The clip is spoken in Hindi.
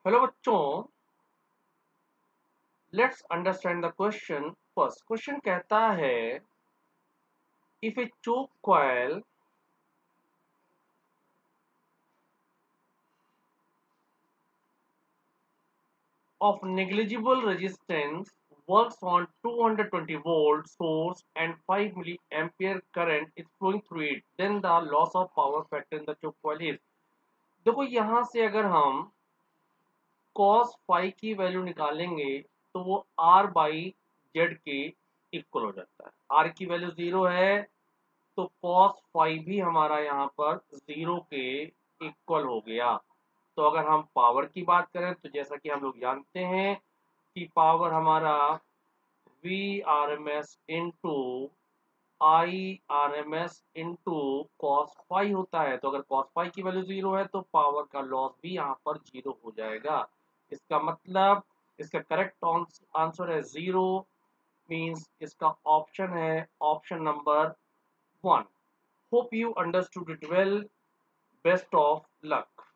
हेलो बच्चों, let's understand the question first. Question कहता है if a choke coil of negligible resistance works on 220 volt source and 5 milliampere current is flowing through it, then the loss of power factor in the choke coil is। देखो यहां से अगर हम cos phi की वैल्यू निकालेंगे तो वो r बाई जेड के इक्वल हो जाता है। r की वैल्यू 0 है तो cos phi भी हमारा यहाँ पर 0 के इक्वल हो गया। तो अगर हम पावर की बात करें तो जैसा कि हम लोग जानते हैं कि पावर हमारा V R M S into I R M S into cos phi होता है। तो अगर कॉस फाई की वैल्यू 0 है तो पावर का लॉस भी यहाँ पर 0 हो जाएगा। इसका मतलब इसका करेक्ट आंसर है 0, मीन्स इसका ऑप्शन है option number 1। Hope you understood it well. Best of luck.